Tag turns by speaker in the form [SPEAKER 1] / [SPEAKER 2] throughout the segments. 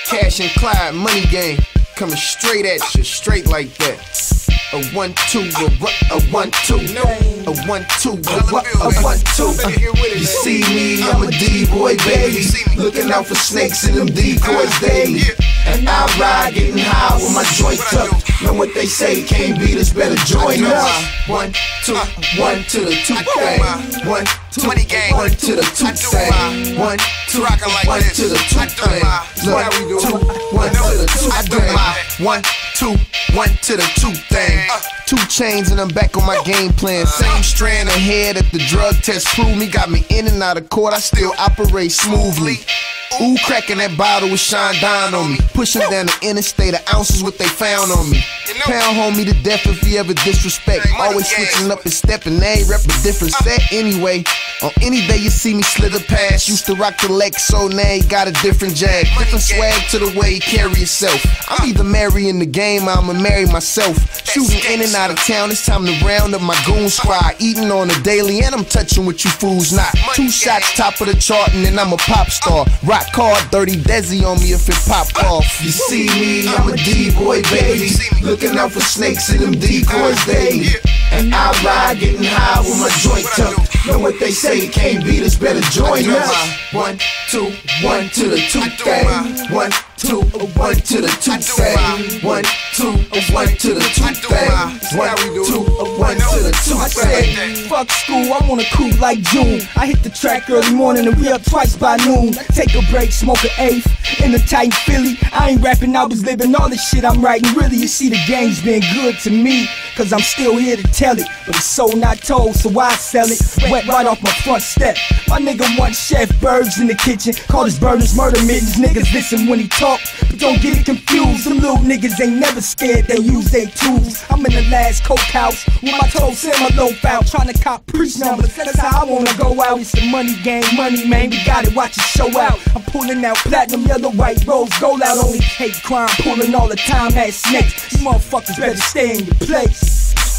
[SPEAKER 1] Cash and Clyde, money game, coming straight at you, straight like that. A 1-2, a 1-2, a 1-2, a 1-2. You see me, I'm a D-boy, baby, looking out for snakes in them decoys daily. And I ride, getting high with my joints up. Know what they say, can't beat us, better join us. 1, 2, 1 to the 2 thing. 1, 2, 1 to the 2 thing. 1, 2, 1 to the 2 thing. Look, 2, 1 to the 2 thing. 1, 2, 1 to the 2 thing. 2 chains and I'm back on my game plan. Same strand of hair that the drug test proved me. Got me in and out of court, I still operate smoothly. Ooh, cracking that bottle with Sean Don on me. Pushing down the interstate of ounces what they found on me. Pound homie to death if he ever disrespect. Always switching up his step and they rep a different set anyway. On any day you see me slither past. Used to rock the Lex, so now he got a different jag. Different swag to the way he carry himself. I'm either marrying the game or I'ma marry myself. Shooting in and out of town, it's time to round up my goon squad. Eating on the daily and I'm touching what you fools not. 2 shots, top of the chart and then I'm a pop star. Rock hard, 30 Desi on me if it pop off. You see me, I'm a D-boy, baby, looking out for snakes in them decoys daily. And I ride, getting high with my joints up. Know what they say, can't beat us, better join us. 1, 2, 1 to the 2 thing. 1, 2, 1 to the 2 thing. 1, 2, 1 to the 2 thing. 1, 2, 1 to the 2 thing.
[SPEAKER 2] Fuck school, I'm on a cool like June. I hit the track early morning and we up twice by noon. Take a break, smoke an eighth in a tight Philly. I ain't rapping, I was living all this shit I'm writing. Really, you see the game's been good to me, cause I'm still here to tell it. But it's so not told, so I sell it. Wet right off my front step. My nigga want Chef Bergs in the kitchen. Call his burners murder mittens. Niggas listen when he talk, but don't get it confused. Them little niggas ain't never scared, they use their tools. I'm in the last coke house with my toes and my loaf out, trying to cop preach numbers. That's how I wanna go out. It's the money game, money man, we got it, watch it show out. I'm pulling out platinum, yellow, white, rose, gold out. Only hate crime, pulling all the time, had snakes. You motherfuckers better stay in your place.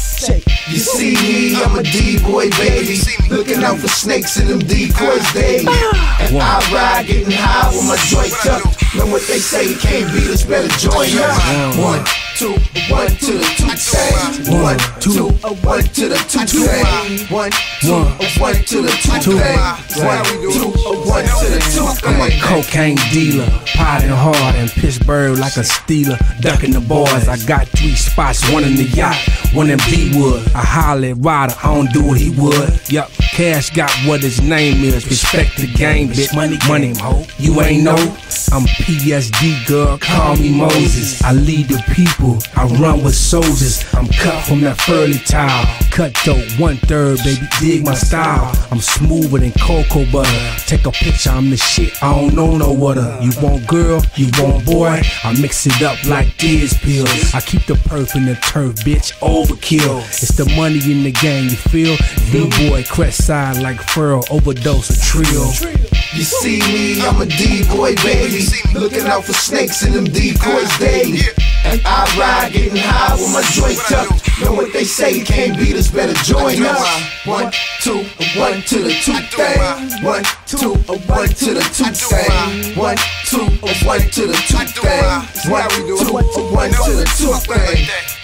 [SPEAKER 1] You see me, I'm a D-boy, baby, looking out for snakes in them decoys daily. And I ride, getting high with my joints up. Know what they say, can't beat us, better join us. 1, 2, 1 to the 2 thing. 1, 2, 1 to the 2 thing. 1, 2, 1 to the 2 thing. 1, 2, 1 to the 2 thing.
[SPEAKER 3] I'm a cocaine dealer, potting hard in Pittsburgh like a Steeler, ducking the boys. I got 3 spots, one in the yacht, one in B-Wood. A Holly rider, I don't do what he would. Yup, Cash got what his name is. Respect the game, bitch. Money, ho. You ain't know? I'm PSD, girl, call me Moses. I lead the people, I run with soldiers. I'm cut from that furly tile. Cutthroat, 1/3, baby, dig my style. I'm smoother than cocoa butter. Take a picture, I'm the shit, I don't know no other. You want girl, you want boy, I mix it up like these pills. I keep the perf in the turf, bitch, overkill. It's the money in the game, you feel? D-boy, crest side like Furl, overdose of trio.
[SPEAKER 1] You see me, I'm a D-boy, baby, looking out for snakes in them decoys daily. And I ride, getting high with my joints up. Know what they say, can't beat us, better join us. 1, 2, 1 to the 2 thing. 1, 2, 1 to the 2 thing. 1, 2, 1 to the 2 thing. 1, 2, 1 to the 2 thing.